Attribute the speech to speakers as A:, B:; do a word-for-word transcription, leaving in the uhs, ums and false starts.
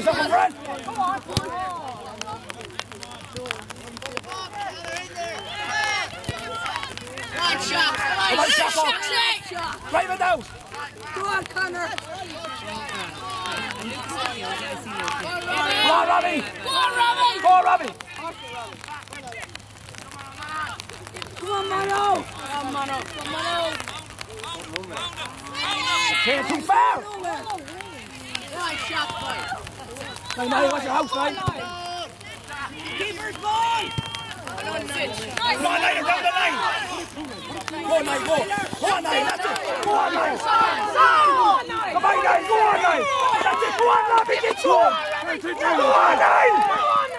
A: yourself in front.
B: Come on. One shot.
A: Come on, shot off. Drive it out.
B: Go on, Connor.
A: Go on, Robbie.
B: Go on, Robbie.
A: Go on, Robbie.
B: Come on, Mano. Come on, Mano. Come on, Mano.
A: Can't too far.
B: Right shot, boy.
A: Hey, Nelly, watch your house, mate.
B: Keeper's ball.
A: Come on, Nelly, around the line. Go on, Nelly, go. Go on, Nelly, that's it. Go on, Nelly. Come on, Nelly, go on, Nelly. That's it, go on, Robbie, get to him. Go on, Nelly.